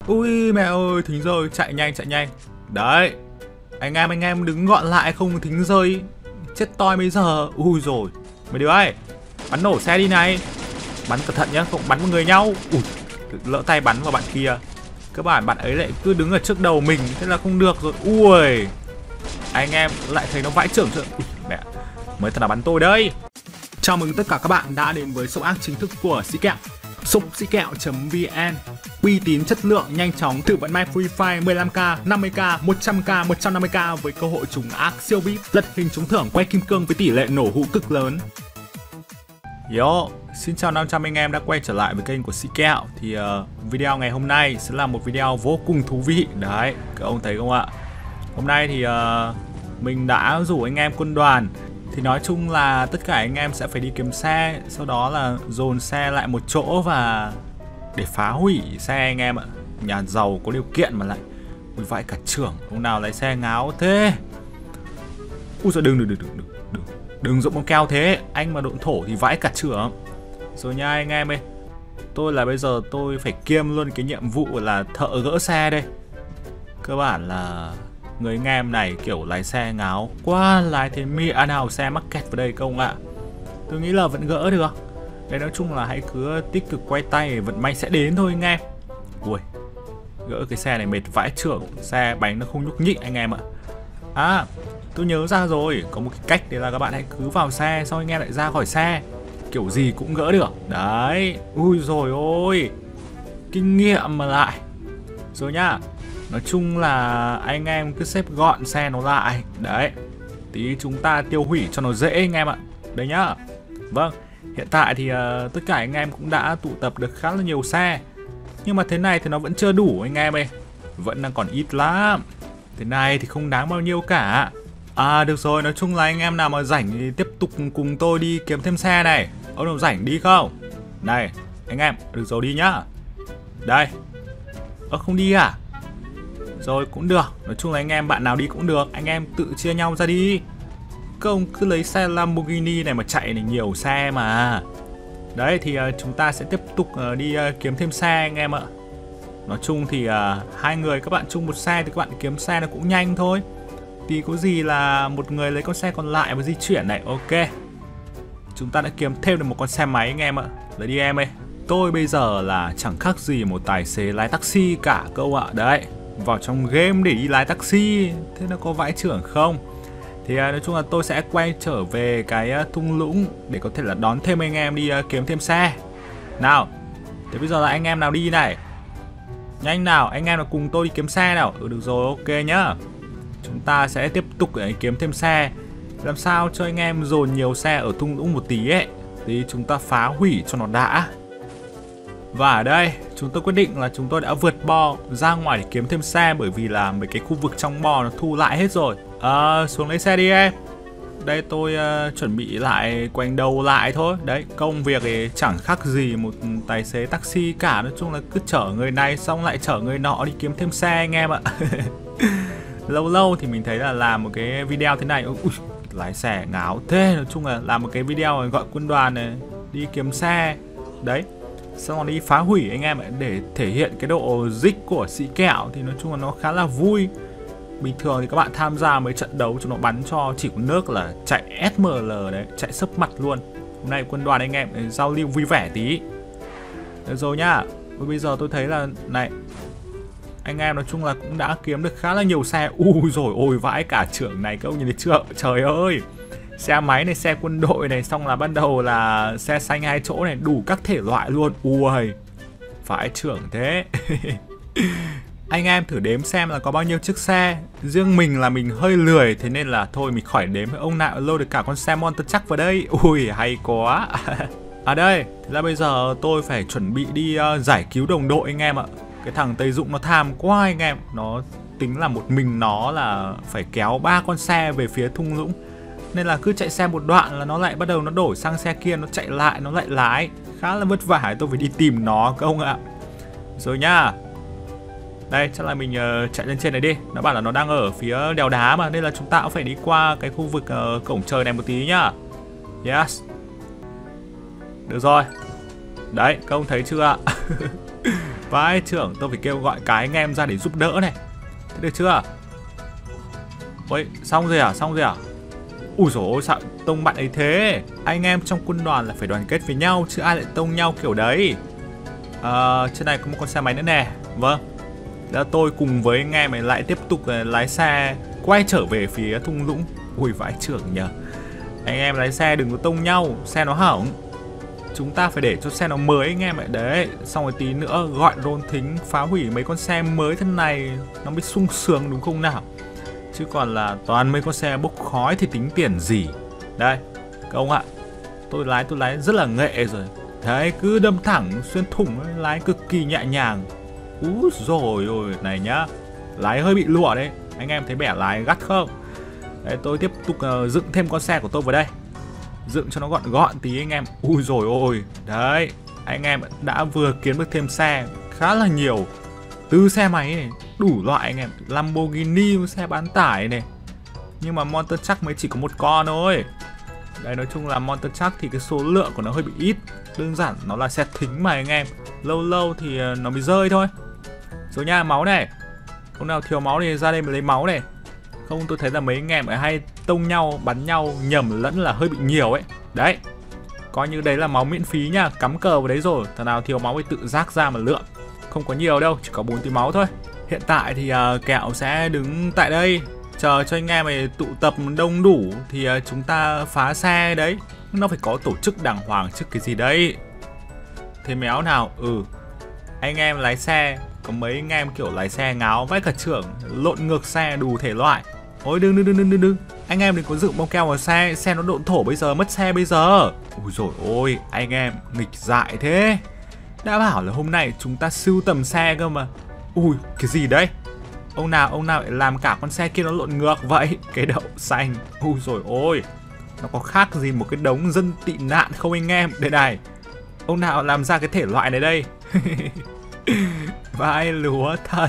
Ui mẹ ơi, thính rơi, chạy nhanh chạy nhanh. Đấy, anh em đứng gọn lại không thính rơi. Chết toi bây giờ. Ui rồi, mấy đứa ơi, bắn nổ xe đi này. Bắn cẩn thận nhá, không bắn vào người nhau. Ui, lỡ tay bắn vào bạn kia. Các bạn ấy lại cứ đứng ở trước đầu mình, thế là không được rồi. Ui, anh em lại thấy nó vãi chưởng. Ui mẹ, mới thật là bắn tôi đây. Chào mừng tất cả các bạn đã đến với shop ác chính thức của Sĩ Kẹo. Shop Sĩ Kẹo.vn, uy tín, chất lượng, nhanh chóng, tự vận may Free Fire 15k, 50k, 100k, 150k với cơ hội trúng ác siêu VIP, lật hình trúng thưởng quay kim cương với tỷ lệ nổ hũ cực lớn. Yo, xin chào 500 anh em đã quay trở lại với kênh của Sĩ Kẹo. Thì video ngày hôm nay sẽ là một video vô cùng thú vị. Đấy, các ông thấy không ạ? Hôm nay thì mình đã rủ anh em quân đoàn. Thì nói chung là tất cả anh em sẽ phải đi kiếm xe, sau đó là dồn xe lại một chỗ và để phá hủy xe anh em ạ. Nhà giàu có điều kiện mà lại ui vãi cả trưởng, ông nào lái xe ngáo thế. Ui giời, đừng dụng con keo thế, anh mà độn thổ thì vãi cả trưởng. Rồi nha anh em ơi, bây giờ tôi phải kiêm luôn cái nhiệm vụ là thợ gỡ xe đây. Cơ bản là người anh em này kiểu lái xe ngáo quá, lái thế mịa nào xe mắc kẹt vào đây không ạ. Tôi nghĩ là vẫn gỡ được. Đấy, nói chung là hãy cứ tích cực quay tay, vận may sẽ đến thôi anh em. Ui, gỡ cái xe này mệt vãi trưởng, xe bánh nó không nhúc nhích anh em ạ. À, tôi nhớ ra rồi, có một cái cách đấy là các bạn hãy cứ vào xe, sau anh em lại ra khỏi xe, kiểu gì cũng gỡ được. Đấy, ui rồi ôi, kinh nghiệm mà lại. Rồi nhá, nói chung là anh em cứ xếp gọn xe nó lại. Đấy, tí chúng ta tiêu hủy cho nó dễ anh em ạ. Đấy nhá. Vâng, hiện tại thì tất cả anh em cũng đã tụ tập được khá là nhiều xe. Nhưng mà thế này thì nó vẫn chưa đủ anh em ơi, vẫn đang còn ít lắm. Thế này thì không đáng bao nhiêu cả. À được rồi, nói chung là anh em nào mà rảnh thì tiếp tục cùng tôi đi kiếm thêm xe này. Ông nào rảnh đi không? Này, anh em, được rồi đi nhá. Đây. Không đi à? Rồi cũng được, nói chung là anh em bạn nào đi cũng được, anh em tự chia nhau ra đi. Các ông cứ lấy xe Lamborghini này mà chạy này, nhiều xe mà. Đấy thì chúng ta sẽ tiếp tục đi kiếm thêm xe anh em ạ. Nói chung thì hai người các bạn chung một xe thì các bạn kiếm xe nó cũng nhanh thôi. Thì có gì là một người lấy con xe còn lại và di chuyển này. Ok, chúng ta đã kiếm thêm được một con xe máy anh em ạ. Lấy đi em ơi. Tôi bây giờ là chẳng khác gì một tài xế lái taxi cả câu ạ. Đấy, vào trong game để đi lái taxi, thế nó có vãi chưởng không? Thì nói chung là tôi sẽ quay trở về cái thung lũng để có thể là đón thêm anh em đi kiếm thêm xe. Nào, thế bây giờ là anh em nào đi này? Nhanh nào, anh em nào cùng tôi đi kiếm xe nào. Được rồi, ok nhá. Chúng ta sẽ tiếp tục để kiếm thêm xe. Làm sao cho anh em dồn nhiều xe ở thung lũng một tí ấy, thì chúng ta phá hủy cho nó đã. Và ở đây chúng tôi quyết định là chúng tôi đã vượt bo ra ngoài để kiếm thêm xe, bởi vì là mấy cái khu vực trong bo nó thu lại hết rồi. Xuống lấy xe đi em. Đây tôi chuẩn bị lại quanh đầu lại thôi. Đấy, công việc thì chẳng khác gì một tài xế taxi cả. Nói chung là cứ chở người này xong lại chở người nọ đi kiếm thêm xe anh em ạ. Lâu lâu thì mình thấy là làm một cái video thế này. Ui, lái xe ngáo thế. Nói chung là làm một cái video gọi quân đoàn này đi kiếm xe. Đấy, xong rồi đi phá hủy anh em ạ, để thể hiện cái độ dích của Sĩ Kẹo. Thì nói chung là nó khá là vui. Bình thường thì các bạn tham gia mấy trận đấu cho nó bắn cho chỉ có nước là chạy SML đấy, chạy sấp mặt luôn. Hôm nay quân đoàn anh em giao lưu vui vẻ tí. Được rồi nhá. Bây giờ tôi thấy là này, anh em nói chung là cũng đã kiếm được khá là nhiều xe. Ui rồi ôi vãi cả trưởng này, các ông nhìn thấy chưa? Trời ơi, xe máy này, xe quân đội này, xong là ban đầu là xe xanh 2 chỗ này, đủ các thể loại luôn. Ui, vãi trưởng thế. Anh em thử đếm xem là có bao nhiêu chiếc xe. Riêng mình là mình hơi lười, thế nên là thôi mình khỏi đếm. Ông nào lôi được cả con xe Monster Truck vào đây. Ui hay quá. À đây, thế là bây giờ tôi phải chuẩn bị đi giải cứu đồng đội anh em ạ. Cái thằng Tây Dũng nó tham quá anh em. Nó tính là một mình nó là phải kéo 3 con xe về phía thung lũng, nên là cứ chạy xe một đoạn là nó lại bắt đầu nó đổi sang xe kia, nó chạy lại, nó lại lái. Khá là vất vả, tôi phải đi tìm nó các ông ạ. Rồi nhá. Đây, chắc là mình chạy lên trên này đi. Nó bảo là nó đang ở phía đèo đá mà, nên là chúng ta cũng phải đi qua cái khu vực cổng trời này một tí nhá. Yes. Được rồi. Đấy, các ông thấy chưa ạ? Vãi trưởng, tôi phải kêu gọi cái anh em ra để giúp đỡ này. Thế được chưa? Ôi, xong rồi à? Xong rồi à? Ui dồi ôi, sao tông bạn ấy thế? Anh em trong quân đoàn là phải đoàn kết với nhau, chứ ai lại tông nhau kiểu đấy. Trên này có một con xe máy nữa nè. Vâng. Đó, tôi cùng với anh em ấy lại tiếp tục lái xe quay trở về phía thung lũng. Ui vãi trưởng nhờ. Anh em lái xe đừng có tông nhau, xe nó hỏng. Chúng ta phải để cho xe nó mới anh em ạ. Đấy, xong rồi tí nữa gọi drone thính phá hủy mấy con xe mới thế này nó mới sung sướng đúng không nào? Chứ còn là toàn mấy con xe bốc khói thì tính tiền gì. Đây, các ông ạ, tôi lái rất là nghệ rồi. Đấy, cứ đâm thẳng xuyên thủng ấy, lái cực kỳ nhẹ nhàng. Úi rồi ôi, này nhá, lái hơi bị lụa đấy. Anh em thấy bẻ lái gắt không? Đấy, tôi tiếp tục dựng thêm con xe của tôi vào đây. Dựng cho nó gọn gọn tí anh em. Ui rồi ôi, đấy, anh em đã vừa kiếm được thêm xe khá là nhiều. Từ xe máy này, đủ loại anh em, Lamborghini, xe bán tải này. Nhưng mà Monster Truck mới chỉ có một con thôi. Đấy, nói chung là Monster Truck thì cái số lượng của nó hơi bị ít. Đơn giản nó là xe thính mà anh em. Lâu lâu thì nó mới rơi thôi. Rồi nha, máu này. Hôm nào thiếu máu thì ra đây mà lấy máu này. Không, tôi thấy là mấy anh em hay tông nhau, bắn nhau nhầm lẫn là hơi bị nhiều ấy. Đấy, coi như đấy là máu miễn phí nhá. Cắm cờ vào đấy rồi, thằng nào thiếu máu thì tự rác ra mà lượm. Không có nhiều đâu, chỉ có 4 tí máu thôi. Hiện tại thì kẹo sẽ đứng tại đây chờ cho anh em này tụ tập đông đủ thì chúng ta phá xe đấy. Nó phải có tổ chức đàng hoàng chứ cái gì đấy. Thế méo nào? Anh em lái xe, có mấy anh em kiểu lái xe ngáo vãi cả trưởng, lộn ngược xe đủ thể loại. Ôi đừng. Anh em đừng có dựng bong keo vào xe, xe nó độn thổ bây giờ, mất xe bây giờ. Ui dồi ôi, anh em nghịch dại thế. Đã bảo là hôm nay chúng ta sưu tầm xe cơ mà. Ui, cái gì đấy? Ông nào lại làm cả con xe kia nó lộn ngược vậy? Cái đậu xanh. Ui dồi ôi, nó có khác gì một cái đống dân tị nạn không anh em? Đây này, ông nào làm ra cái thể loại này đây? Vãi lúa thật.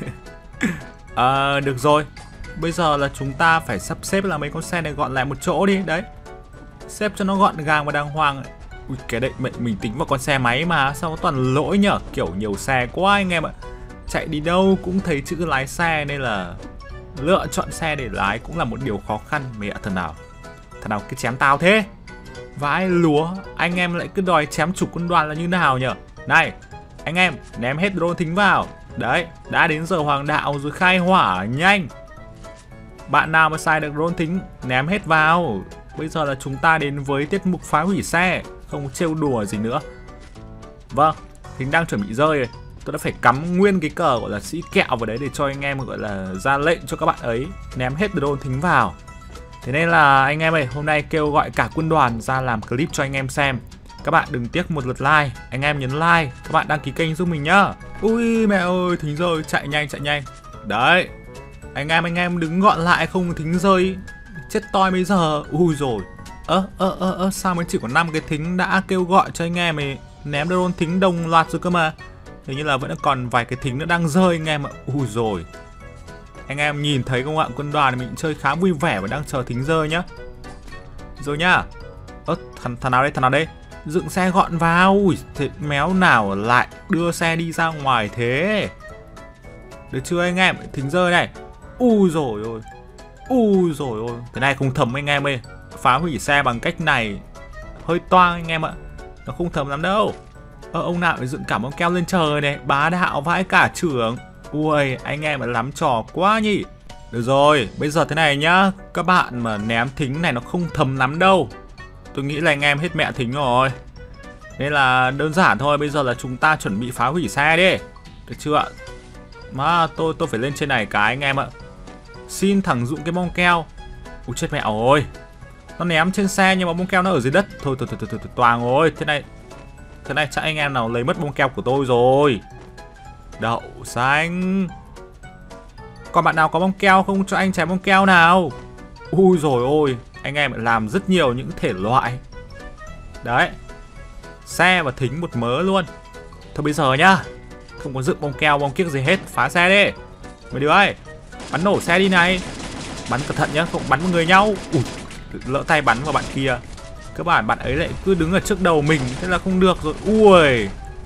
Được rồi, bây giờ là chúng ta phải sắp xếp là mấy con xe này gọn lại một chỗ đi. Đấy, xếp cho nó gọn gàng và đàng hoàng. Ui, cái đấy mình tính vào con xe máy mà sao có toàn lỗi nhở, kiểu nhiều xe quá anh em ạ. Chạy đi đâu cũng thấy chữ lái xe nên là lựa chọn xe để lái cũng là một điều khó khăn. Mẹ thằng nào cứ chém tao thế? Vãi lúa, anh em lại cứ đòi chém chủ quân đoàn là như nào nhở? Này, anh em ném hết drone thính vào. Đấy, đã đến giờ hoàng đạo rồi, khai hỏa nhanh. Bạn nào mà xài được drone thính ném hết vào. Bây giờ là chúng ta đến với tiết mục phá hủy xe, không trêu đùa gì nữa. Vâng, thính đang chuẩn bị rơi rồi. Tôi đã phải cắm nguyên cái cờ gọi là sĩ kẹo vào đấy để cho anh em gọi là ra lệnh cho các bạn ấy ném hết drone thính vào. Thế nên là anh em ơi, hôm nay kêu gọi cả quân đoàn ra làm clip cho anh em xem. Các bạn đừng tiếc một lượt like, anh em nhấn like, các bạn đăng ký kênh giúp mình nhá. Ui mẹ ơi, thính rơi, chạy nhanh. Đấy, anh em đứng gọn lại không thính rơi, chết toi bây giờ. Ui rồi, sao mới chỉ có 5 cái thính đã kêu gọi cho anh em ấy ném drone thính đồng loạt rồi cơ mà. Hình như là vẫn còn vài cái thính nữa đang rơi anh em ạ. Ui rồi, anh em nhìn thấy không ạ, quân đoàn mình chơi khá vui vẻ và đang chờ thính rơi nhá. Rồi nhá. Thằng nào đây? Dựng xe gọn vào. Ui, thế méo nào lại đưa xe đi ra ngoài thế? Được chưa anh em? Thính rơi này. Ui rồi ôi. Thế này không thấm anh em ơi. Phá hủy xe bằng cách này hơi toang anh em ạ. Nó không thấm lắm đâu. Ông nào phải dựng cả bóng keo lên trời này, bá đạo vãi cả trưởng. Ui, anh em lại lắm trò quá nhỉ. Được rồi, bây giờ thế này nhá. Các bạn mà ném thính này nó không thấm lắm đâu. Tôi nghĩ là anh em hết mẹ thính rồi. Nên là đơn giản thôi, bây giờ là chúng ta chuẩn bị phá hủy xe đi. Được chưa ạ? Mà tôi phải lên trên này cái anh em ạ. Xin thẳng dụng cái bong keo. Ui chết mẹ ơi. Nó ném trên xe nhưng mà bong keo nó ở dưới đất. Thôi toàn rồi. Thế này chắc anh em nào lấy mất bong keo của tôi rồi. Đậu xanh. Còn bạn nào có bong keo không cho anh chém bong keo nào? Ui rồi ôi, anh em làm rất nhiều những thể loại. Đấy, xe và thính một mớ luôn. Thôi bây giờ nhá, không có dựng bong keo bong kiếc gì hết, phá xe đi. Mấy đứa ơi, bắn nổ xe đi này. Bắn cẩn thận nhá, không bắn vào người nhau. Ui, lỡ tay bắn vào bạn kia. Các bạn ấy lại cứ đứng ở trước đầu mình, thế là không được rồi. Ui,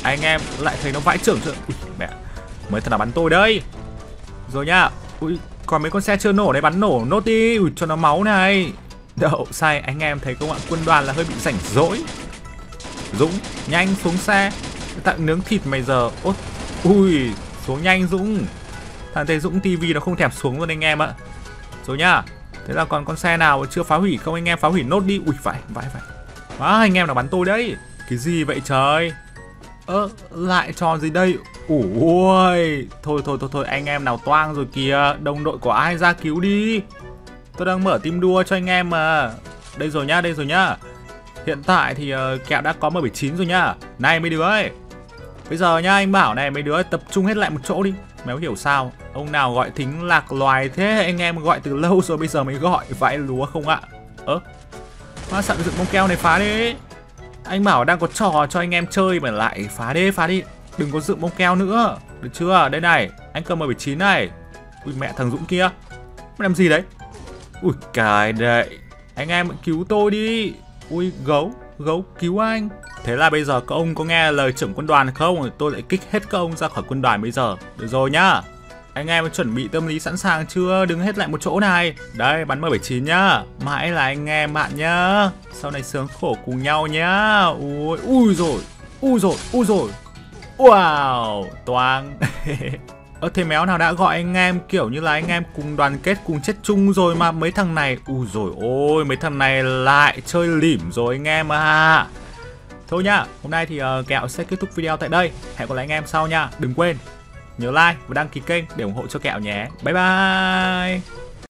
Anh em lại thấy nó vãi chưởng chưa? Ui, mẹ, mới thật là bắn tôi đây. Rồi nhá. Ui, còn mấy con xe chưa nổ đấy, bắn nổ nốt đi. Ui, cho nó máu này. Đậu sai, anh em thấy không ạ? Quân đoàn là hơi bị rảnh rỗi. Dũng, nhanh xuống xe. Tặng nướng thịt mày giờ. Ui, xuống nhanh Dũng. Thằng Tề Dũng TV nó không thèm xuống luôn anh em ạ. Rồi nhá. Thế là còn con xe nào chưa phá hủy không anh em? Phá hủy nốt đi. Ui, phải. Anh em nào bắn tôi đấy. Cái gì vậy trời? Lại trò gì đây? Ui, thôi anh em nào toang rồi kìa. Đồng đội của ai ra cứu đi. Tôi đang mở team đua cho anh em mà. Đây rồi nhá. Hiện tại thì kẹo đã có M79 rồi nhá. Này mấy đứa ơi. Bây giờ nhá, anh bảo này mấy đứa tập trung hết lại một chỗ đi. Mày có hiểu sao? Ông nào gọi thính lạc loài thế? Anh em gọi từ lâu rồi bây giờ mới gọi. Vãi lúa không ạ? Hoa sẵn dựng bông keo này phá đi. Anh bảo đang có trò cho anh em chơi mà lại phá đi. Đừng có dựng bông keo nữa. Được chưa? Đây này, anh cầm M79 này. Ui mẹ thằng Dũng kia. Mày làm gì đấy? Ui cái đấy. Anh em cứu tôi đi. Ui gấu cứu anh. Thế là bây giờ các ông có nghe lời trưởng quân đoàn không? Tôi lại kích hết các ông ra khỏi quân đoàn bây giờ. Được rồi nhá. Anh em chuẩn bị tâm lý sẵn sàng chưa? Đứng hết lại một chỗ này. Đây bắn M79 nhá. Mãi là anh em bạn nhá. Sau này sướng khổ cùng nhau nhá. Ui rồi. Wow, toang. Thế méo nào đã gọi anh em kiểu như là anh em cùng đoàn kết cùng chết chung rồi mà mấy thằng này. Ui rồi ôi, mấy thằng này lại chơi lỉm rồi anh em à. Thôi nhá, hôm nay thì Kẹo sẽ kết thúc video tại đây. Hẹn gặp lại anh em sau nha. Đừng quên nhớ like và đăng ký kênh để ủng hộ cho Kẹo nhé. Bye bye.